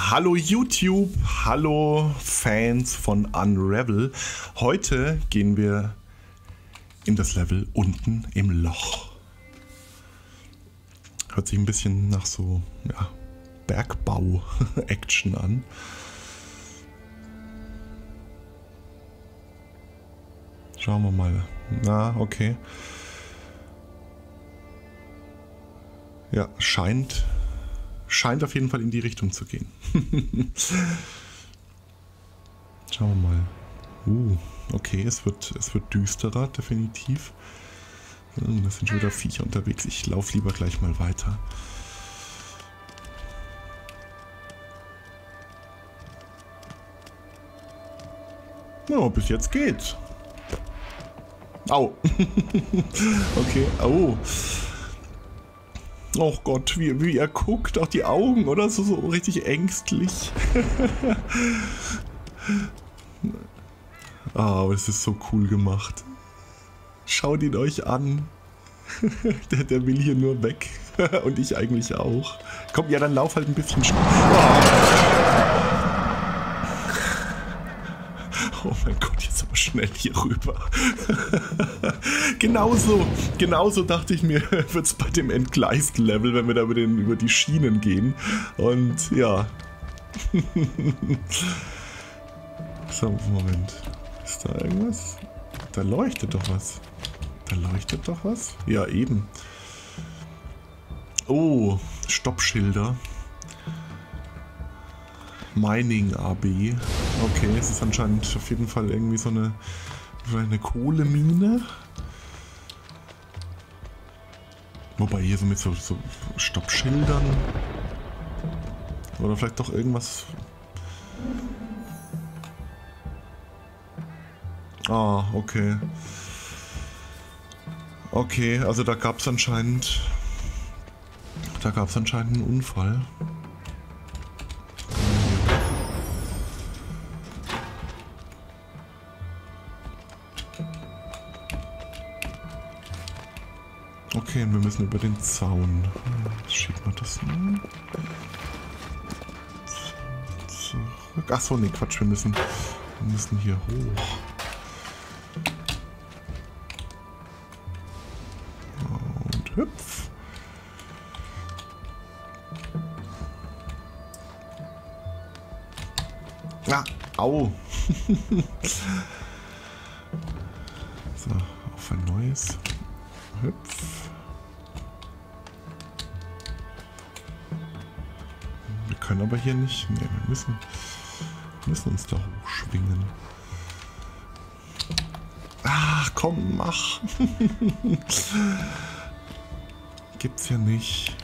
Hallo YouTube, hallo Fans von Unravel. Heute gehen wir in das Level unten im Loch. Hört sich ein bisschen nach so Bergbau-Action an. Schauen wir mal. Na, okay. Ja, scheint auf jeden Fall in die Richtung zu gehen. Schauen wir mal. Okay, es wird düsterer, definitiv. Da sind schon wieder Viecher unterwegs. Ich laufe lieber gleich mal weiter. Ja, bis jetzt geht's. Au. Okay, au. Oh Gott, wie er guckt, auch die Augen, oder? So richtig ängstlich. Aber es ist so cool gemacht. Schaut ihn euch an. Der will hier nur weg. Und ich eigentlich auch. Komm, ja, dann lauf halt ein bisschen Oh mein Gott, jetzt aber schnell hier rüber. Genauso dachte ich mir, wird es bei dem entgleisten Level, wenn wir da über die Schienen gehen. Und ja. So, Moment. Ist da irgendwas? Da leuchtet doch was. Ja, eben. Oh, Stoppschilder. Mining AB. Okay, es ist anscheinend auf jeden Fall irgendwie so eine Kohlemine. Wobei hier so mit so Stoppschildern. Oder vielleicht doch irgendwas. Ah, okay. Okay, also da gab es anscheinend einen Unfall. Okay, wir müssen über den Zaun. Schiebt man das mal? Zurück. Achso, nee, Quatsch, wir müssen hier hoch. Und hüpf. Ah, au. So, auf ein neues. Hüpf. Wir können aber hier nicht. Ne, wir müssen uns da hochschwingen. Ach komm, mach. Gibt's ja nicht.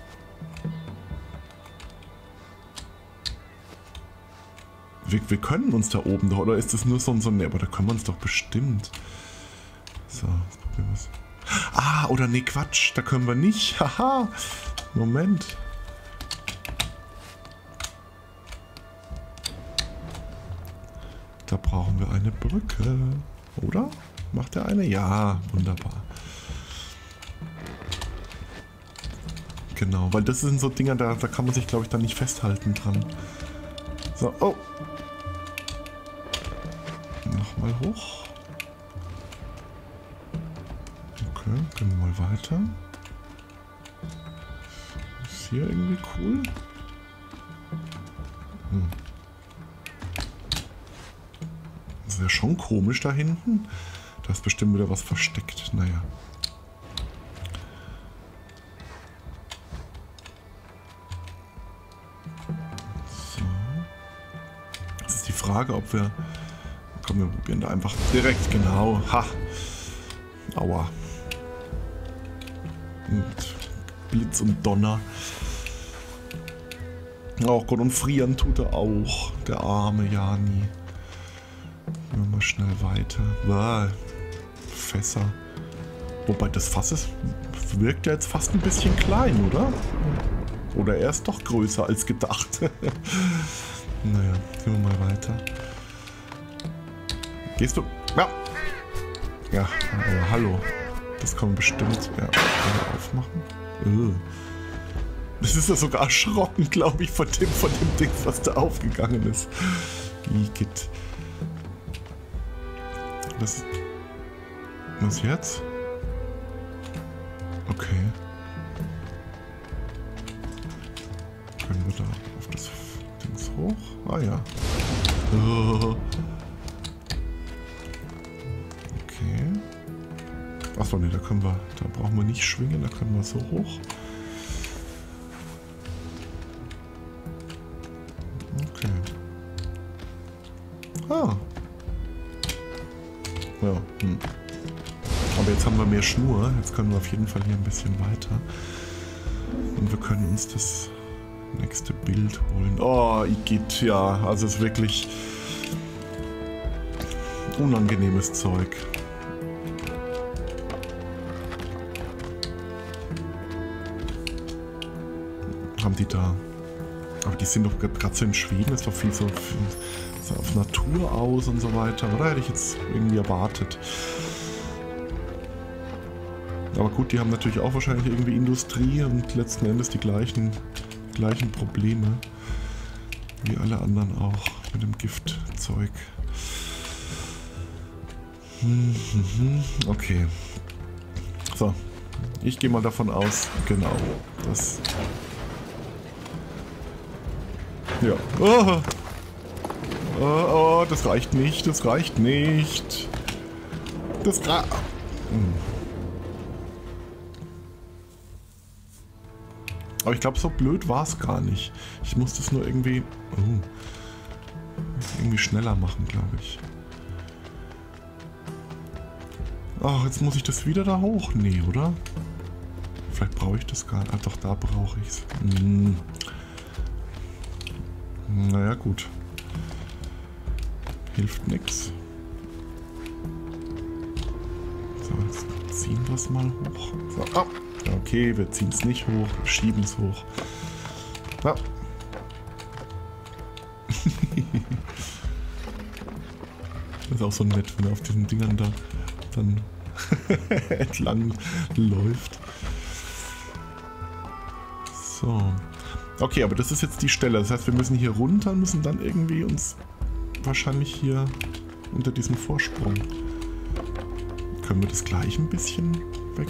Wir können uns da oben doch, oder ist das nur so ein... Ne, aber da können wir uns doch bestimmt. So, jetzt probieren wir es. Ah, oder nee, Quatsch, da können wir nicht. Haha, Moment. Da brauchen wir eine Brücke, oder? Macht er eine? Ja, wunderbar. Genau, weil das sind so Dinger, da kann man sich, glaube ich, dann nicht festhalten dran. So, oh. Nochmal hoch. Okay, gehen wir mal weiter. Ist hier irgendwie cool? Das ist ja schon komisch da hinten. Da ist bestimmt wieder was versteckt. Naja. So. Jetzt ist die Frage, ob wir... Komm, wir probieren da einfach direkt, genau. Ha! Aua. Und Blitz und Donner. Oh Gott, und frieren tut er auch. Der arme Jani. Gehen wir mal schnell weiter. Ah, Fässer. Wobei das Fass wirkt ja jetzt fast ein bisschen klein, oder? Oder er ist doch größer als gedacht. Naja, gehen wir mal weiter. Gehst du? Ja. Ja, hallo. Das kann man bestimmt aufmachen. Das ist ja sogar erschrocken, glaube ich, von dem Ding, was da aufgegangen ist. Igitt. Was jetzt? Okay. Können wir da auf das Ding hoch? Ah ja. Oh. Okay. Achso, ne, da brauchen wir nicht schwingen, da können wir so hoch. Okay. Ah. Ja, Aber jetzt haben wir mehr Schnur. Jetzt können wir auf jeden Fall hier ein bisschen weiter. Und wir können uns das nächste Bild holen. Oh, Igitt, ja. Also es ist wirklich unangenehmes Zeug. Haben die da. Aber die sind doch gerade so in Schweden, ist doch viel so auf Natur aus und so weiter. Oder hätte ich jetzt irgendwie erwartet. Aber gut, die haben natürlich auch wahrscheinlich irgendwie Industrie und letzten Endes die gleichen Probleme. Wie alle anderen auch mit dem Giftzeug. Okay. So. Ich gehe mal davon aus, genau. Das. Ja. Oh. Oh, das reicht nicht. Das reicht nicht. Das reicht. Aber ich glaube, so blöd war es gar nicht. Ich muss das nur irgendwie schneller machen, glaube ich. Ach, jetzt muss ich das wieder da hoch? Nee, oder? Vielleicht brauche ich das gar nicht. Ah, doch, da brauche ich es. Naja, gut. Hilft nichts. So, jetzt ziehen wir es mal hoch. So, ah. Okay, wir ziehen es nicht hoch, wir schieben es hoch. Ja. Das ist auch so nett, wenn er auf diesen Dingern da dann entlang läuft. So. Okay, aber das ist jetzt die Stelle. Das heißt, wir müssen hier runter, müssen dann irgendwie uns wahrscheinlich hier unter diesem Vorsprung. Können wir das gleich ein bisschen weg?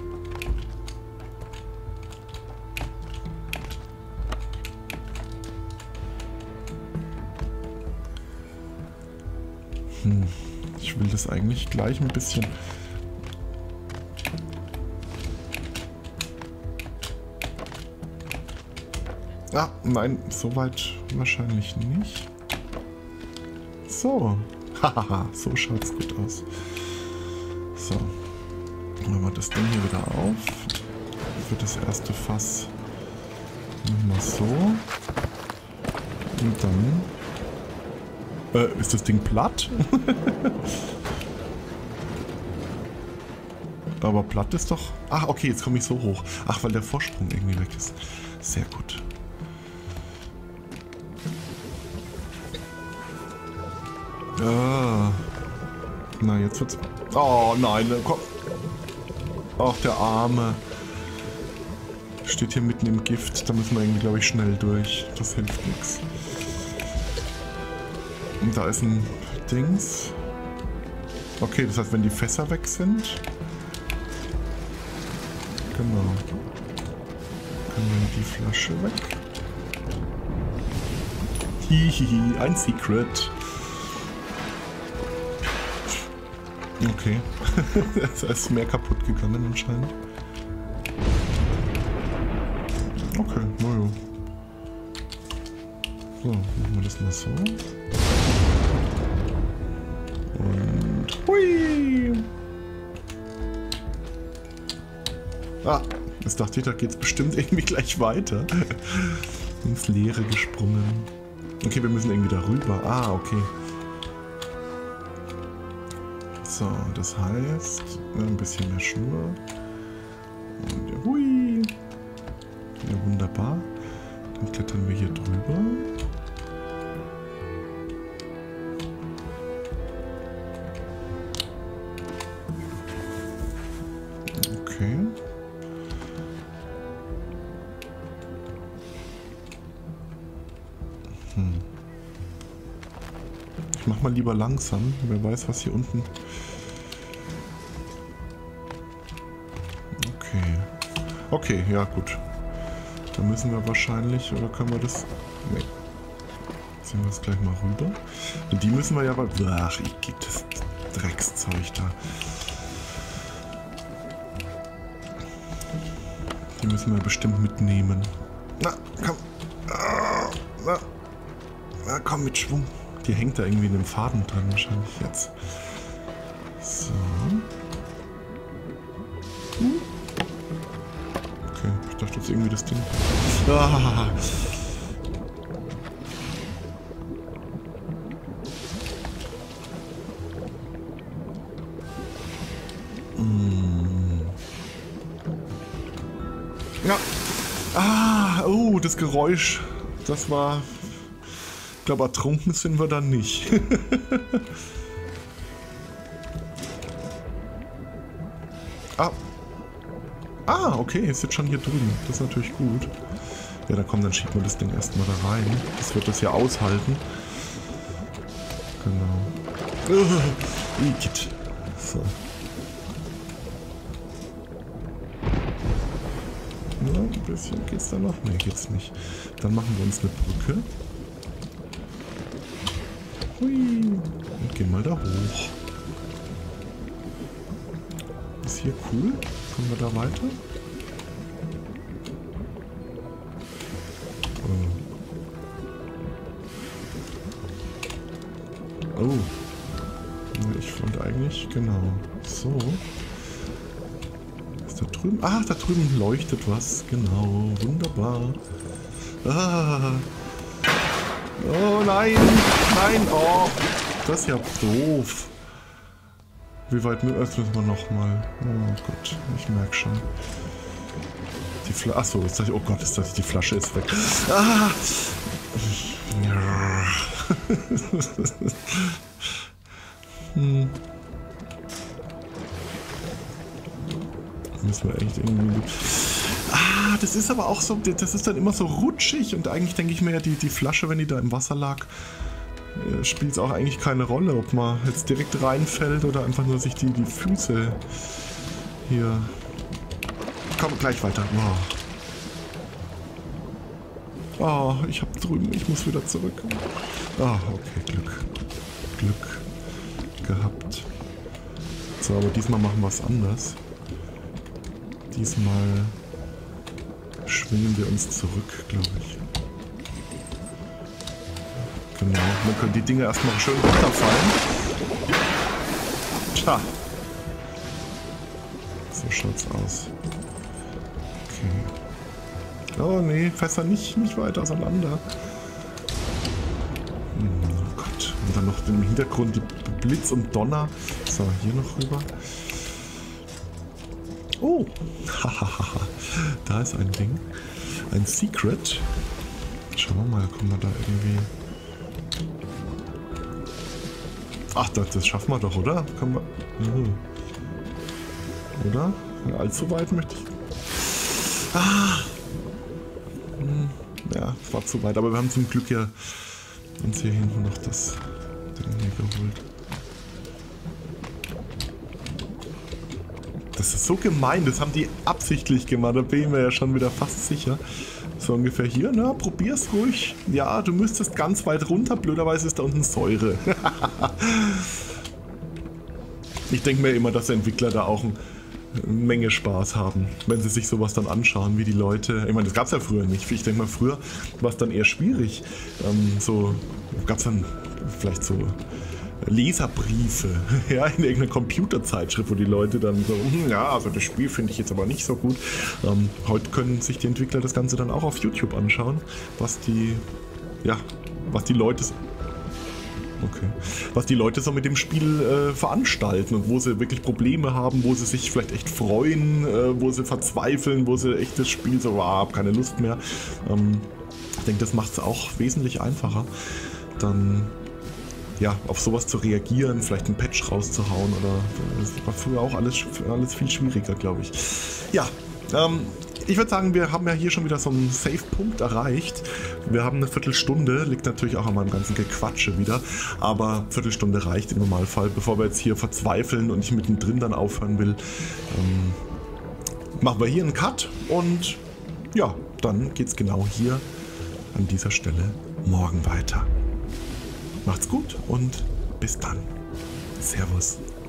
Ich will das eigentlich gleich ein bisschen. Ah, nein, soweit wahrscheinlich nicht. So. Hahaha, so schaut's gut aus. So. Machen wir das Ding hier wieder auf. Für das erste Fass. Machen wir so. Und dann. Ist das Ding platt? Aber platt ist doch. Ach, okay, jetzt komme ich so hoch. Ach, weil der Vorsprung irgendwie weg ist. Sehr gut. Ah. Na, jetzt wird's. Oh nein, komm. Ach, der Arme. Steht hier mitten im Gift. Da müssen wir irgendwie, glaube ich, schnell durch. Das hilft nichts. Und da ist ein Dings. Okay, das heißt, wenn die Fässer weg sind. Genau. Können wir die Flasche weg. Hihihi, ein Secret. Okay. Da ist mehr kaputt gegangen anscheinend. Okay, naja. So, machen wir das mal so. Und hui! Ah, jetzt dachte ich, da geht's bestimmt irgendwie gleich weiter. Ins Leere gesprungen. Okay, wir müssen irgendwie darüber. Ah, okay. So, das heißt, ein bisschen mehr Schnur. Und hui! Ja, wunderbar. Dann klettern wir hier drüber. Okay. Ich mach mal lieber langsam. Wer weiß, was hier unten... Okay. Okay, ja gut. Da müssen wir wahrscheinlich... Oder können wir das... Nee. Ziehen wir das gleich mal rüber. Und die müssen wir ja... Ach, ich gebe das Dreckszeug da. Die müssen wir bestimmt mitnehmen. Na, komm. Na, komm mit Schwung. Die hängt da irgendwie in dem Faden dran wahrscheinlich jetzt. So. Okay, ich dachte jetzt irgendwie das Ding. Ah. Ja. Ah, oh, das Geräusch. Das war... Ich glaube, ertrunken sind wir dann nicht. Ah. Ah, okay, ist jetzt schon hier drüben. Das ist natürlich gut. Ja, dann komm, dann schiebt man das Ding erstmal da rein. Das wird das ja aushalten. Genau. So. Ja, ein bisschen geht's da noch? Ne, geht's nicht. Dann machen wir uns eine Brücke. Hui. Und gehen mal da hoch. Ist hier cool? Kommen wir da weiter? Oh. Oh. Ich wollte eigentlich, genau. So. Ist da drüben? Ah, da drüben leuchtet was. Genau. Wunderbar. Ah. Oh nein. Nein. Oh. Das ist ja doof. Wie weit müssen wir nochmal? Oh Gott, ich merke schon. Die Flasche. Achso, ist das. Oh Gott, ist das. Die Flasche ist weg. Ah! Ja. Müssen wir echt irgendwie. Ah, das ist aber auch so. Das ist dann immer so rutschig. Und eigentlich denke ich mir ja, die Flasche, wenn die da im Wasser lag, spielt es auch eigentlich keine Rolle, ob man jetzt direkt reinfällt oder einfach nur sich die Füße hier... Komm, gleich weiter. Wow. Oh, ich hab drüben, ich muss wieder zurück. Ah, okay, Glück gehabt. So, aber diesmal machen wir es anders. Diesmal schwingen wir uns zurück, glaube ich. Genau, dann können die Dinge erstmal schön runterfallen. Tja. So schaut's aus. Okay. Oh nee, Fässer nicht weiter auseinander. Oh Gott. Und dann noch im Hintergrund die Blitz und Donner. So, hier noch rüber. Oh. Hahaha. Da ist ein Ding. Ein Secret. Schauen wir mal, kommen wir da irgendwie... Ach, das schaffen wir doch, oder? Können wir... Oder? Allzu weit möchte ich... Ah! Ja, es war zu weit, aber wir haben zum Glück ja uns hier hinten noch das Ding hier geholt. Das ist so gemein, das haben die absichtlich gemacht, da bin ich mir ja schon wieder fast sicher. So ungefähr hier, na, probier's ruhig. Ja, du müsstest ganz weit runter, blöderweise ist da unten Säure. Ich denke mir immer, dass die Entwickler da auch eine Menge Spaß haben, wenn sie sich sowas dann anschauen, wie die Leute... Ich meine, das gab es ja früher nicht. Ich denke mal, früher war es dann eher schwierig. So gab es dann vielleicht so Leserbriefe, ja, in irgendeiner Computerzeitschrift, wo die Leute dann so, ja, also das Spiel finde ich jetzt aber nicht so gut. Heute können sich die Entwickler das Ganze dann auch auf YouTube anschauen, was die Leute... Okay. Was die Leute so mit dem Spiel veranstalten und wo sie wirklich Probleme haben, wo sie sich vielleicht echt freuen, wo sie verzweifeln, wo sie echt das Spiel so, hab keine Lust mehr. Ich denke, das macht es auch wesentlich einfacher, dann ja, auf sowas zu reagieren, vielleicht einen Patch rauszuhauen oder das war früher auch alles viel schwieriger, glaube ich. Ja, ich würde sagen, wir haben ja hier schon wieder so einen Safe-Punkt erreicht. Wir haben eine Viertelstunde, liegt natürlich auch an meinem ganzen Gequatsche wieder, aber Viertelstunde reicht im Normalfall, bevor wir jetzt hier verzweifeln und ich mittendrin dann aufhören will. Machen wir hier einen Cut und ja, dann geht's genau hier an dieser Stelle morgen weiter. Macht's gut und bis dann. Servus.